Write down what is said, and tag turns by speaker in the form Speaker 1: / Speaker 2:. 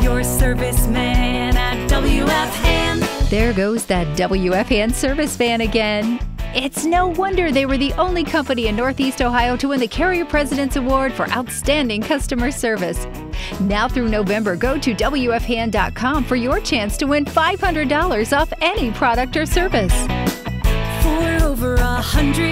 Speaker 1: your serviceman at wfhann.
Speaker 2: There goes that wfhann service van again. It's no wonder they were the only company in Northeast Ohio to win the Carrier President's Award for Outstanding Customer Service. Now through November, go to wfhann.com for your chance to win $500 off any product or service.
Speaker 1: For over 100